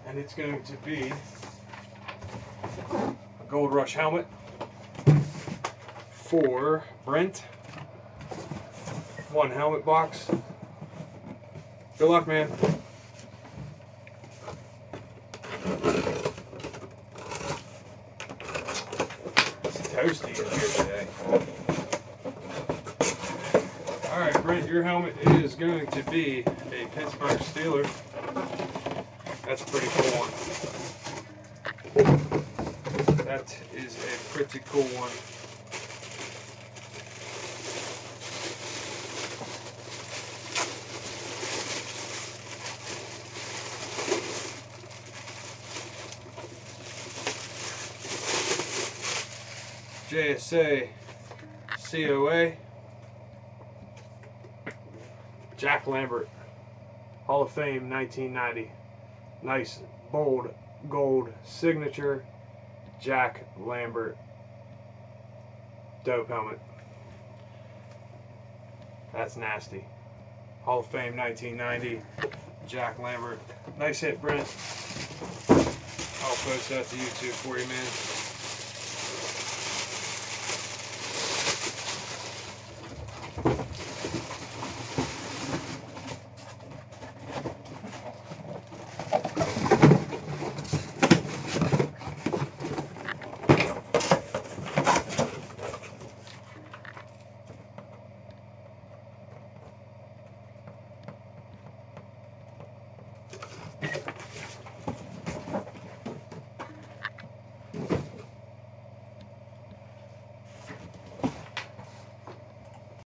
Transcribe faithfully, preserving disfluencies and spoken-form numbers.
and it's going to be a Gold Rush helmet for Brent. One helmet box. Good luck, man. It's toasty in here today. Alright, Brent, your helmet is going to be a Pittsburgh Steeler. That's a pretty cool one. That is a pretty cool one. J S A C O A Jack Lambert, Hall of Fame nineteen ninety. Nice bold gold signature. Jack Lambert. Dope helmet. That's nasty. Hall of Fame nineteen ninety. Jack Lambert. Nice hit, Brent. I'll post that to YouTube for you, man.